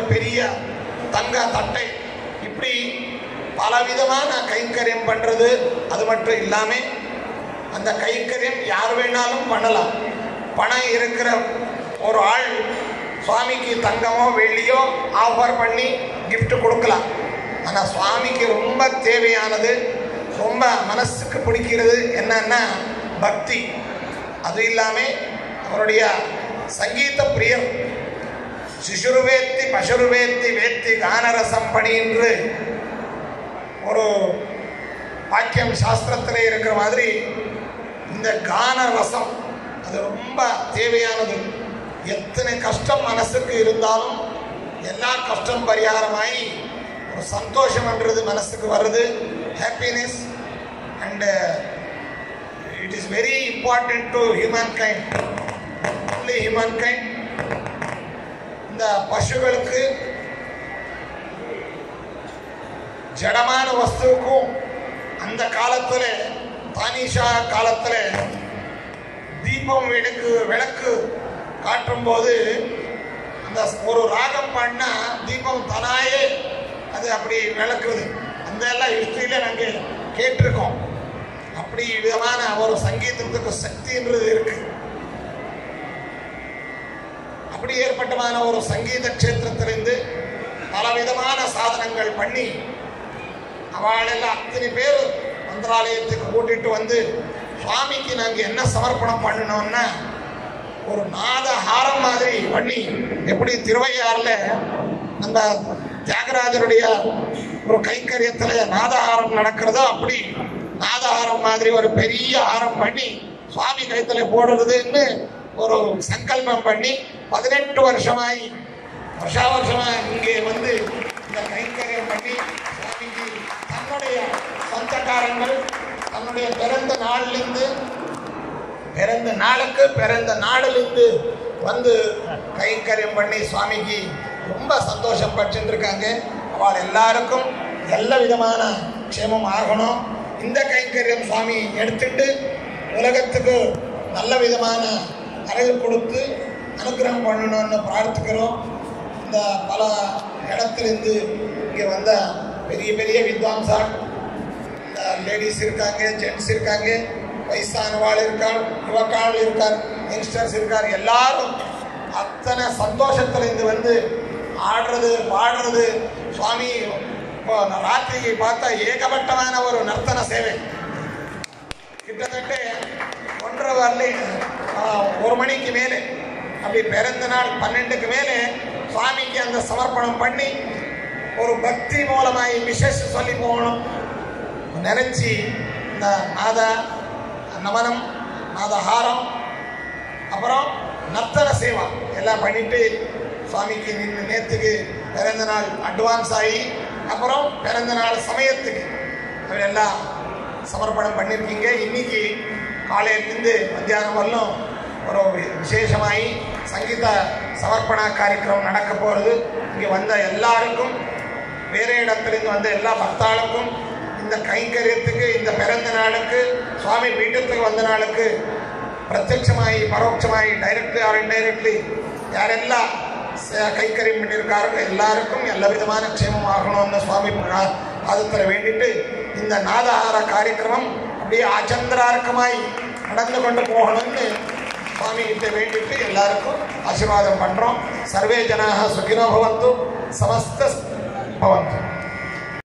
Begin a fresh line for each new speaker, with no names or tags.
பெரிய தங்க தட்டை, இப்படி பலவிதமான கைங்கரியம் பண்ணுறது. அது மட்டும் இல்லாமல் அந்த கைங்கரியம் யார் வேணாலும் பண்ணலாம். பணம் இருக்கிற ஒரு ஆள் சுவாமிக்கு தங்கமோ வெள்ளியோ ஆஃபர் பண்ணி கிஃப்ட் கொடுக்கலாம். ஆனால் சுவாமிக்கு ரொம்ப தேவையானது, ரொம்ப மனசுக்கு பிடிக்கிறது என்னன்னா பக்தி. அது இல்லாமல் அவருடைய சங்கீத பிரியர். சிசுருவேத்தி பசுருவேத்தி வேத்தி கானரசம் பணி என்று ஒரு வாக்கியம் சாஸ்திரத்தில் இருக்கிற மாதிரி இந்த கான ரசம் அது ரொம்ப தேவையானது. எத்தனை கஷ்டம் மனசுக்கு இருந்தாலும் எல்லா கஷ்டம் பரிகாரமாகி ஒரு சந்தோஷம்ன்றது மனசுக்கு வருது, happiness. And it is very important to humankind, only humankind. இந்த பசுகளுக்கு ஜடமான வஸ்துவுக்கும் அந்த காலத்தில் தானிஷா காலத்தில் தீபம் விளக்கு காட்டும் போது அந்த ஒரு ராகம் பண்ணா தீபம் தனாயே அது அப்படி விளக்குது. அந்த எல்லாம் ஹிஸ்டரியில நாங்கள் கேட்டிருக்கோம். அப்படி விதமான ஒரு சங்கீதத்துக்கு சக்தின்றது இருக்கு. அப்படி ஏற்பட்டமான ஒரு சங்கீத கஷேத்திரத்திலிருந்து பலவிதமான சாதனங்கள் பண்ணி அவளெல்லாம் அத்தனை பேர் மந்திராலயத்துக்கு கூட்டிட்டு வந்து சுவாமிக்கு நாங்கள் என்ன சமர்ப்பணம் பண்ணணும்னா ஒரு நாத ஹாரம் மாதிரி பண்ணி, எப்படி திருவையாறுல நம்ம தியாகராஜருடைய ஒரு கைங்கரியத்தில் நாதஹாரம் நடக்கிறதோ அப்படி நாதஹாரம் மாதிரி ஒரு பெரிய ஹாரம் பண்ணி சுவாமி கைத்துல போடுறதுன்னு ஒரு சங்கல்பம் பண்ணி 18 வருஷமாய் வருஷமா இங்கே வந்து இந்த கைங்கரியம் பண்ணி சுவாமிக்கு தன்னுடைய சொந்தக்காரங்கள் தன்னுடைய பிறந்த நாளிலிருந்து வந்து கைங்கரியம் பண்ணி சுவாமிக்கு ரொம்ப சந்தோஷம் பட்டு இருக்காங்க. அவள் எல்லாருக்கும் எல்லா விதமான க்ஷேமம் ஆகணும். இந்த கைங்கரியம் சுவாமி எடுத்துட்டு உலகத்துக்கு நல்ல விதமான அருள் கொடுத்து அனுகிரகம் பண்ணணும்னு பிரார்த்திக்கிறோம். இந்த பல இடத்துலேருந்து இங்கே வந்த பெரிய பெரிய வித்வான்சால் லேடிஸ் இருக்காங்க, ஜென்ட்ஸ் இருக்காங்க, வயசானவாள் இருக்காள், யுவக்காள் இருக்கார், யங்ஸ்டர்ஸ் இருக்கார். எல்லாரும் அத்தனை சந்தோஷத்துலேருந்து வந்து ஆடுறது பாடுறது. சுவாமி இப்போ ராத்திரிக்கு பார்த்தா ஏகப்பட்டமான ஒரு நர்த்தன சேவை. கிட்டத்தட்ட 1 மணிக்கு மேலே அப்படி பிறந்த நாள் 12க்கு மேலே சுவாமிக்கு அந்த சமர்ப்பணம் பண்ணி ஒரு பக்தி மூலமாய் விசேஷ சொல்லி போகணும் நினைச்சி இந்த நாத நமனம், நாதஹாரம், அப்புறம் நர்த்தன சேவா எல்லாம் பண்ணிட்டு சுவாமிக்கு நேற்றுக்கு பிறந்த நாள் அட்வான்ஸ் ஆகி அப்புறம் பிறந்த நாள் சமயத்துக்கு எல்லாம் சமர்ப்பணம் பண்ணியிருக்கீங்க. இன்னைக்கு காலையிலேருந்து மத்தியானம் வரலும் ஒரு விசேஷமாகி சங்கீத சமர்ப்பண காரியக்கிரமம் நடக்க போகிறது. இங்கே வந்த எல்லாருக்கும், வேறு இடத்துலேருந்து வந்த எல்லா பக்தாளுக்கும் இந்த கைங்கரியத்துக்கு, இந்த பிறந்த நாளுக்கு, சுவாமி வீட்டுக்கு வந்த நாளுக்கு பிரத்யட்சமாகி பரோட்சமாகி டைரக்ட்லி ஆர் இன்டைரக்ட்லி யாரெல்லாம் கைக்கரியம் பண்ணியிருக்காரோ எல்லாருக்கும் எல்லா விதமான க்ஷேமம் ஆகணும்னு சுவாமி பாதத்தில் வேண்டிட்டு இந்த நாதஹார காரியக்கிரமம் அப்படியே ஆச்சந்திரார்க்கமாய் நடந்து கொண்டு போகணும்னு சுவாமி கிட்ட வேண்டிட்டு எல்லாருக்கும் ஆசீர்வாதம் பண்ணுறோம். சர்வே ஜனாக சுகினோ பவந்து, சமஸ்த பவந்து.